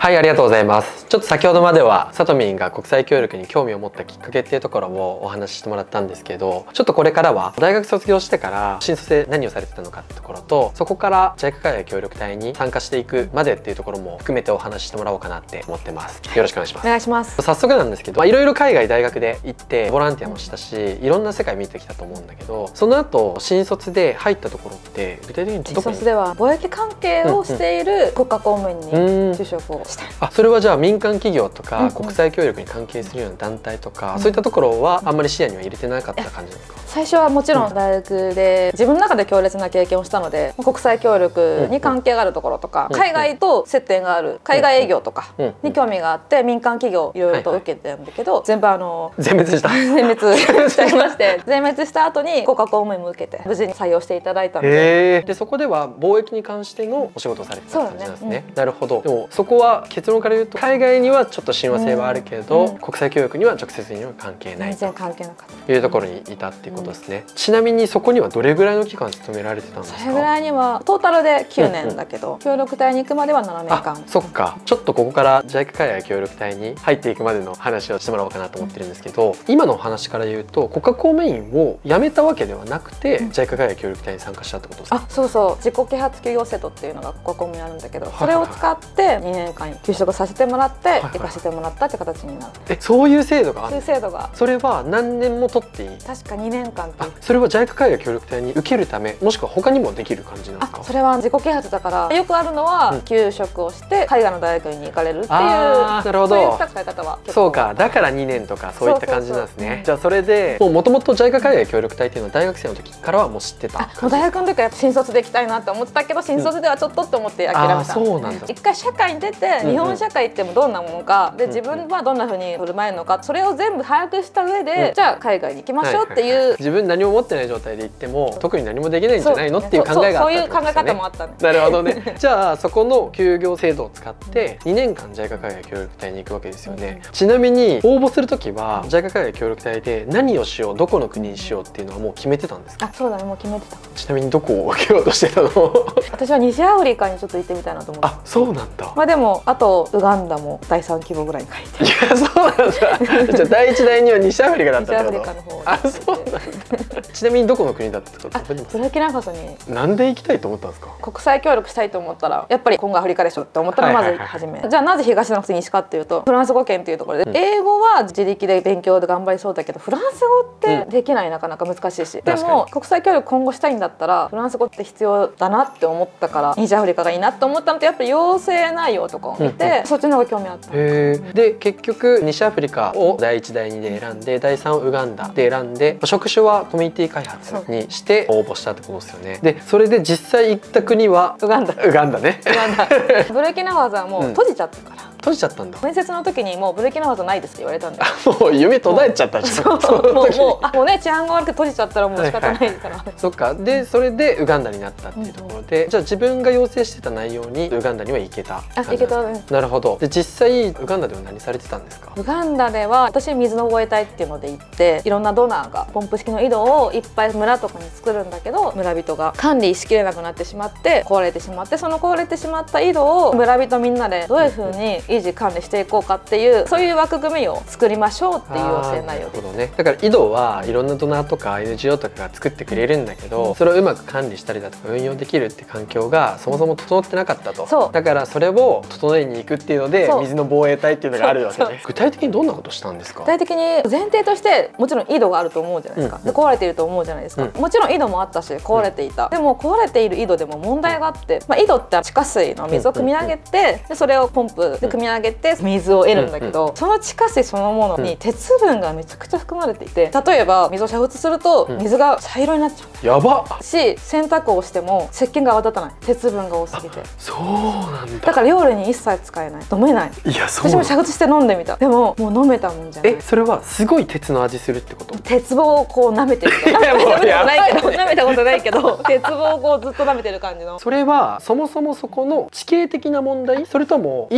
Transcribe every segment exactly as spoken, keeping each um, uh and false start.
はい、ありがとうございます。ちょっと先ほどまではさとみんが国際協力に興味を持ったきっかけっていうところをお話ししてもらったんですけど、ちょっとこれからは大学卒業してから新卒で何をされてたのかってところと、そこから ジャイカ 海外協力隊に参加していくまでっていうところも含めてお話ししてもらおうかなって思ってます。よろしくお願いします。 お願いします。 早速なんですけど、いろいろ海外大学で行ってボランティアもしたし、いろんな世界見てきたと思うんだけど、その後新卒で入ったところって具体的にどこに？ 新卒では貿易関係をしている国家公務員に就職をした。 あ、それはじゃあ民間企業とか国際協力に関係するような団体とか、うん、そういったところはあんまり視野には入れてなかった感じですか？ 最初はもちろん大学で自分の中で強烈な経験をしたので、国際協力に関係があるところとか、海外と接点がある海外営業とかに興味があって、民間企業いろいろと受けてるんだけど、全部あの全滅した全滅しちゃいまして全滅した後に国家公務員も受けて無事に採用していただいたので、 でそこでは貿易に関してのお仕事をされてた感じなんですね。なるほど。でもそこは結論から言うと、海外にはちょっと親和性はあるけど、うん、国際協力には直接には関係ない全然関係なかったというところにいたっていうことですね。うん、ちなみにそこにはどれぐらいの期間勤められてたんですか？ それぐらいにはトータルできゅうねんだけど、うんうん、協力隊に行くまではななねんかん。 そっか。ちょっとここから ジャイカ 海外協力隊に入っていくまでの話をしてもらおうかなと思ってるんですけど、うん、今のお話から言うと国家公務員を辞めたわけではなくて、うん、ジャイカ 海外協力隊に参加したってことですか？ あ、そうそう。自己啓発企業制度っていうのが国家公務員あるんだけど、それを使ってにねんかん休職させてもらって行かせてもらったって形になる。 え、そういう制度がある？ そういう制度が。 それは何年も取っていい？ 確かにねんかんっていう。 それは ジャイカ 海外協力隊に受けるため、もしくは他にもできる感じなんですか？ あ、それは自己啓発だから、よくあるのは、うん、休職をして海外の大学に行かれるっていう。なるほど。 そういった使い方はそうか。だからにねんとかそういった感じなんですね。じゃあそれでもともと ジャイカ 海外協力隊っていうのは大学生の時からはもう知ってた？ あ、もう大学の時はやっぱ新卒で行きたいなって思ってたけど、新卒ではちょっとって思って諦めた。 あ、そうなんだ。 一回社会に出て、日本社会ってどんなものかで、自分はどんなふうに振る舞えるのか、それを全部把握した上で、じゃあ海外に行きましょうっていう。 自分何も持ってない状態で行っても特に何もできないんじゃないのっていう考えがあったそういう考え方もあったね。 なるほどね。じゃあそこの休業制度を使ってにねんかん ジャイカ 海外協力隊に行くわけですよね。ちなみに応募する時は ジャイカ 海外協力隊で何をしよう、どこの国にしようっていうのはもう決めてたんですか？ あ、そうだね、もう決めてた。 ちなみにどこを受けようとしてたの？ 私は西アフリカにちょっと行ってみたいなと思って。 あ、そうなんだ。 まあでもあとウガンダもだいさん規模ぐらいに書いて。 いや、そうなんだ。じゃあだいいちだいには西アフリカだったってこと？ 西アフリカの方。 あ、そうなんだ。ちなみにどこの国だったってこと？ ブルキナファソに。 なんで行きたいと思ったんですか？ 国際協力したいと思ったらやっぱりコンゴアフリカでしょって思ったらまず初め。じゃあなぜ東じゃなくて西かっていうと、フランス語圏っていうところで、うん、英語は自力で勉強で頑張りそうだけど、フランス語ってできない、なかなか難しいし、うん、でも国際協力今後したいんだったらフランス語って必要だなって思ったから、西アフリカがいいなって思ったのと、やっぱり要請内容とかを見て、うんうん、そっちの方が興味あった。 へー。で結局西アフリカをだいいちだいにで選んで、だいさんをウガンダで選んで、職種はコミュニティ開発にして応募したってことですよね。でそれで実際行った国はウガンダ。 ウガンダね。 ウガンダ。ブルキナファソはもう閉じちゃったから。うん、 閉じちゃったんだ。 面接の時にもうブルキナファソないですって言われたんで。 もう夢途絶えちゃったじゃん。 そうそうもうもうあもうね治安が悪く閉じちゃったらもう仕方ないから。 そっか。でそれでウガンダになったっていうところで、うん、じゃあ自分が要請してた内容にウガンダには行けた感じですか？ あ、行けた。 なるほど。で実際ウガンダでは何されてたんですか？ ウガンダでは私水の防衛隊っていうので行って、いろんなドナーがポンプ式の井戸をいっぱい村とかに作るんだけど、村人が管理しきれなくなってしまって壊れてしまって、その壊れてしまった井戸を村人みんなでどういうふうに維持管理していこうかっていう、そういう枠組みを作りましょうっていう要請内容です。 ね、だから井戸はいろんなドナーとか エヌジーオー とかが作ってくれるんだけど、うん、それをうまく管理したりだとか運用できるって環境がそもそも整ってなかったと。そうだからそれを整えに行くっていうので水の防衛隊っていうのがあるわけね。具体的にどんなことしたんですか？ 具体的に前提としてもちろん井戸があると思うじゃないですか、うん、で壊れていると思うじゃないですか、うん、もちろん井戸もあったし壊れていた、うん、でも壊れている井戸でも問題があって、まあ、井戸って地下水の水を汲み上げて、でそれをポンプで汲み上げて水を得るんだけど、その地下水そのものに鉄分がめちゃくちゃ含まれていて、例えば水を煮沸すると水が茶色になっちゃう、 やばっし、洗濯をしても石鹸が泡立たない、鉄分が多すぎて。 そうなんだ。 だから料理に一切使えない、飲めない。 いや、そう。 私も煮沸して飲んでみた。でももう飲めたもんじゃない。 え、それはすごい鉄の味するってこと？ 鉄棒をこう舐めてる。舐めたことないけど、舐めたことないけど、鉄棒をこうずっと舐めてる感じの。 それはそもそもそこの地形的な問題、それとも井戸を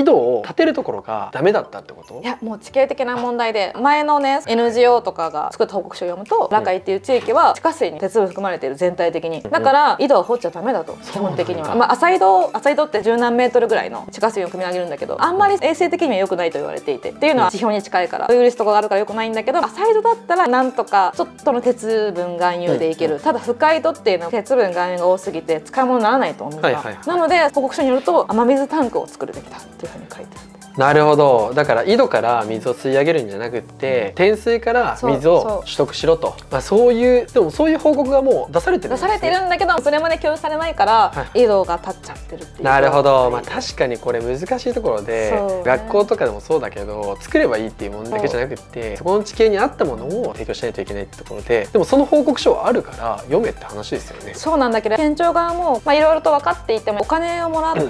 建てるところがダメだったってこと？ いやもう地形的な問題で、前のね エヌジーオー とかが作った報告書を読むと、ラカイっていう地域は地下水に鉄分含まれている、全体的に。だから井戸は掘っちゃダメだと、基本的には。まあ浅井戸浅井戸って十何メートルぐらいの地下水を汲み上げるんだけど、あんまり衛生的には良くないと言われていて、っていうのは地表に近いからウイルスとかがあるから良くないんだけど、浅井戸だったらなんとかちょっとの鉄分含有でいける。ただ深い戸っていうのは鉄分含有が多すぎて使い物にならないと、お水が。なので報告書によると雨水タンクを作るべきだっていうふうに書いてある。 なるほど。だから井戸から水を吸い上げるんじゃなくって、天水から水を取得しろと。まあそういう、でもそういう報告がもう出されてるんですね。 出されてるんだけど、それまで共有されないから、はい、井戸が立っちゃってるっていう。 なるほど。まあ確かにこれ難しいところで、ね、学校とかでもそうだけど、作ればいいっていうものだけじゃなくって、そこの地形に合ったものを提供しないといけないってところで、でもその報告書はあるから読めって話ですよね。 そうなんだけど、県庁側もまあいろいろと分かっていても、お金をもらって、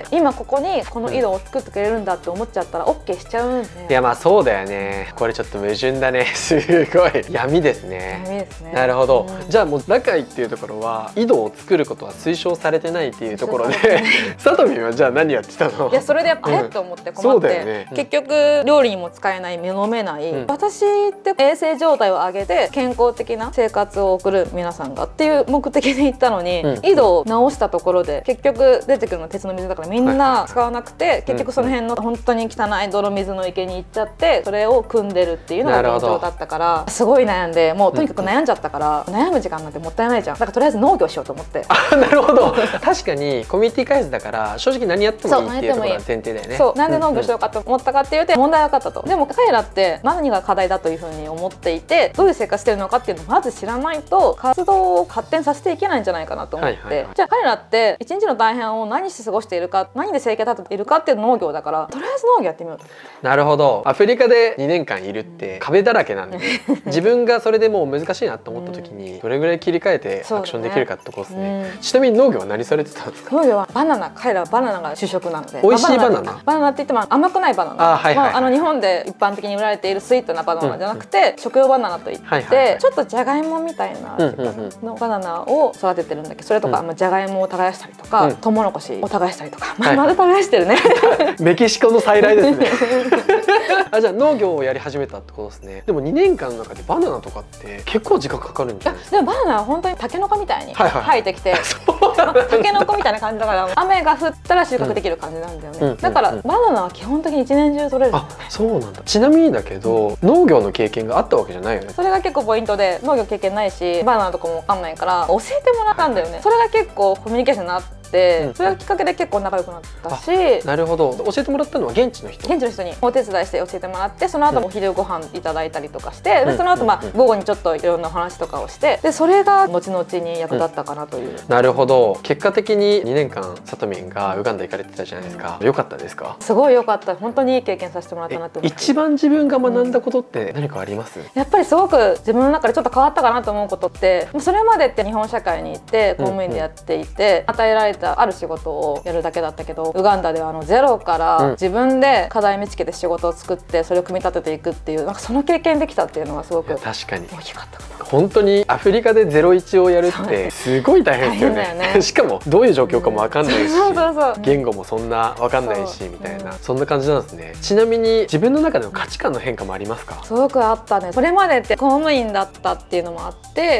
うん、今ここにこの井戸を作ってくれるんだって思っちゃったら オーケーしちゃうんで。 いやまあそうだよね。これちょっと矛盾だね。すごい闇ですね。 闇ですね。 なるほど。うん、じゃあもうラカイっていうところは井戸を作ることは推奨されてないっていうところで、さとみんはじゃあ何やってたの？ いやそれでやっぱ、うん、えっと思って困って、ね、結局料理にも使えない、飲めない、うん、私って衛生状態を上げて健康的な生活を送る皆さんがっていう目的で行ったのに、うん、井戸を直したところで結局出てくるのは鉄の水だからみんな使わなくて、はい、結局その辺の本当に汚い泥水の池に行っちゃって、それを汲んでるっていうのが現状だったから、すごい悩んで、もうとにかく悩んじゃったから、うん、悩む時間なんてもったいないじゃん。だからとりあえず農業しようと思って。 あ、なるほど。確かにコミュニティ開発だから正直何やってもいいっていうところが前提だよね。 そう、なんで農業しようかと思ったかっていうと、問題は分かったと。でも彼らって何が課題だというふうに思っていて、どういう生活してるのかっていうのをまず知らないと活動を発展させていけないんじゃないかなと思って、じゃあ彼らって一日の大半を何して過ごしているか、何で生計立てているかっていう農業だから、とりあえず農業やってみようと。 なるほど。アフリカでにねんかんいるって壁だらけなんで、自分がそれでもう難しいなと思った時にどれぐらい切り替えてアクションできるかってとこですね。うん、ちなみに農業は何されてたんですか？ 農業はバナナ、彼らはバナナが主食なので。 美味しいバナナ？ バナナって言っても甘くないバナナ。あの日本で一般的に売られているスイートなバナナじゃなくて、うん、食用バナナといってちょっとじゃがいもみたいなのバナナを育ててるんだけど、それとか、うん、じゃがいもを耕したりとか、うん、トウモロコシを耕したりとか、まだ耕してるね。 メキシコの再来ですね。あ、じゃあ農業をやり始めたってことですね。でもにねんかんの中でバナナとかって結構時間かかるんじゃないですか？ でもバナナは本当にタケノコみたいに生えてきて、タケノコみたいな感じだから、雨が降ったら収穫できる感じなんだよね。だからバナナは基本的に一年中取れる。 あ、そうなんだ。ちなみにだけど、うん、農業の経験があったわけじゃないよね。 それが結構ポイントで、農業経験ないしバナナとかも分かんないから教えてもらったんだよね。それが結構コミュニケーションになって、それがきっかけで結構仲良くなったし。 なるほど。教えてもらったのは現地の人？ 現地の人にお手伝いして教えてもらって、その後もお昼ご飯いただいたりとかして、でその後まあ午後にちょっといろんな話とかをして、でそれが後々に役立ったかなという。 なるほど。結果的ににねんかんさとみんがウガンダ行かれてたじゃないですか。良かったですか？ すごい良かった。本当にいい経験させてもらったなって思って。 一番自分が学んだことって何かあります？ やっぱりすごく自分の中でちょっと変わったかなと思うことって、それまでって日本社会に行って公務員でやっていて、与えられたある仕事をやるだけだったけど、ウガンダではあのゼロから自分で課題見つけて仕事を作ってそれを組み立てていくっていう、なんかその経験できたっていうのがすごく確かに大きかったかな。 本当にアフリカでゼロイチをやるってすごい大変ですよね。ねしかもどういう状況かも分かんないし、言語もそんな分かんないしみたいな、そんな感じなんですね。ちなみに自分の中での価値観の変化もありますか？ すごくあったね。それまでって公務員だったっていうのもあって、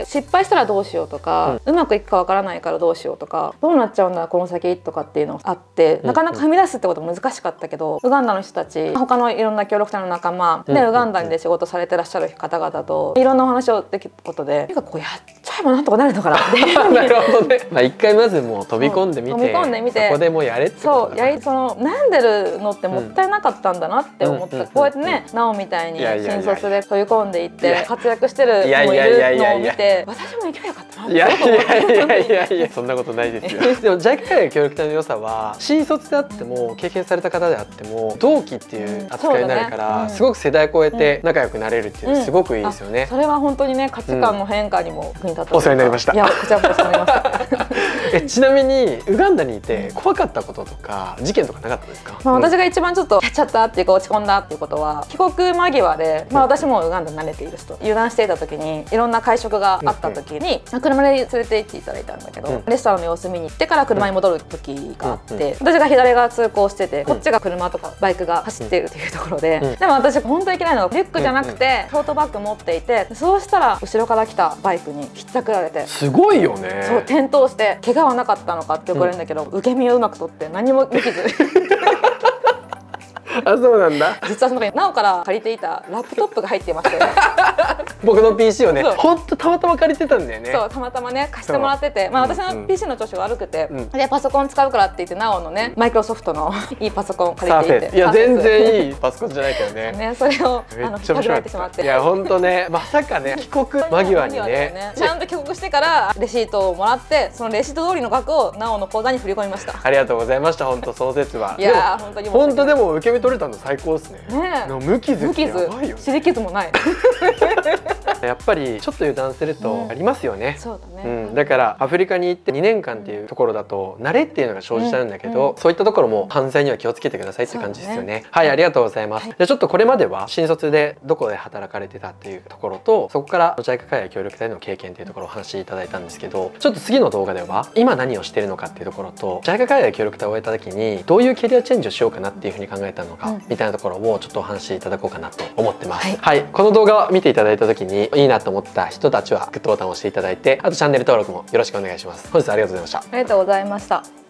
失敗したらどうしようとか、うん、うまくいくか分からないからどうしようとか、どうなっちゃうんだこの先とかっていうのがあって、なかなかはみ出すってこと難しかったけど、ウガンダの人たち、他のいろんな協力隊の仲間でウガンダで仕事されてらっしゃる方々といろんなお話をできることで、なんかこうやっちゃえばなんとかなるのかなって。 なるほどね。まあ一回まずもう飛び込んでみて、飛び込んでみて、そこでもうやれってことだ。 そう、やりその悩んでるのってもったいなかったんだなって思った。こうやってね、なおみたいに新卒で飛び込んでいって活躍してる人もいるのを見て、私も行けばよかったなって。いやいやいやいやいや、 そんなことないですよ。でもジャイカ海外協力隊の良さは、新卒であっても経験された方であっても同期っていう扱いになるから、すごく世代超えて仲良くなれるっていうのすごくいいですよね。 それは本当にね、価値観の変化にも役に立った。 お世話になりました。 いや、こちらもお世話になりました。 えちなみにウガンダにいて怖かったこととか事件とかなかったですか？ まあ、私が一番ちょっとやっちゃったっていうか落ち込んだっていうことは、帰国間際で、まあ、私もウガンダに慣れている人、油断していた時にいろんな会食があった時に、うん、車で連れて行っていただいたんだけど、うん、レストランの様子見に行ってから車に戻る時があって、うんうん、私が左側通行してて、こっちが車とかバイクが走っているというところで、うん、でも私本当にいけないのがリュックじゃなくてトートバッグ持っていて、そうしたら後ろから来たバイクにひったくられて、 すごいよね。 そう転倒して怪我はなかったのかって言われるんだけど、うん、受け身をうまく取って何もできずあ、そうなんだ。 実はその中になおから借りていたラップトップが入っていまして僕の ピーシー をね、ほんとたまたま借りてたんだよね。 そう、たまたまね貸してもらってて、まあ私の ピーシー の調子が悪くて、うん、でパソコン使うからって言ってなおのね、マイクロソフトのいいパソコンを借りていて、 いや全然いいパソコンじゃないけどねね、それをあのひったくられてしまって、 いやほんとね、まさかね帰国間際にね、 ちゃんと帰国してからレシートをもらって、そのレシート通りの額をなおの口座に振り込みました。 ありがとうございました。本当その説は。 いや本当に本当でも受け身取れたの最高ですね。 ね、 無傷ってやばいよね。 擦り傷もない。 やっぱりちょっと油断するとありますよね。 そうだね。 うん、だからアフリカに行ってにねんかんっていうところだと慣れっていうのが生じちゃうんだけど、そういったところも犯罪には気をつけてくださいって感じですよね。はい、ありがとうございます。じゃあちょっとこれまでは新卒でどこで働かれてたっていうところと、そこから ジャイカ 海外協力隊の経験っていうところをお話しいただいたんですけど、ちょっと次の動画では今何をしてるのかっていうところと、 ジャイカ 海外協力隊を終えた時にどういうキャリアチェンジをしようかなっていうふうに考えたのかみたいなところをちょっとお話しいただこうかなと思ってます。はい、はい、この動画を見ていただいた時にいいなと思った人たちはグッドボタンを押していただいて、あとチャンネル登録もよろしくお願いします。本日はありがとうございました。 ありがとうございました。